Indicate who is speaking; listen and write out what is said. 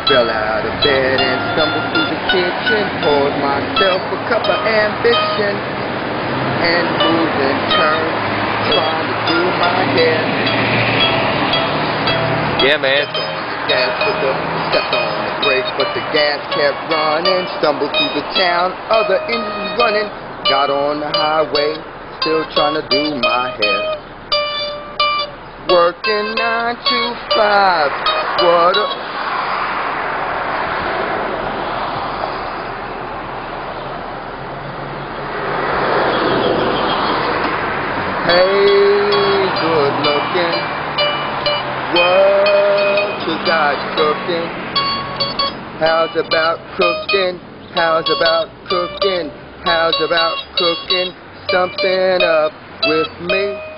Speaker 1: Fell out of bed and stumbled through the kitchen. Poured myself a cup of ambition and moved and turned, trying to do my hair.
Speaker 2: Yeah, man.
Speaker 1: Gas with the stepped on the brake, but the gas kept running. Stumbled through the town, other engines running. Got on the highway, still trying to do my hair. Working 9 to 5. What a hey, good looking. What you got cooking? How's about cooking? How's about cooking? How's about cooking something up with me?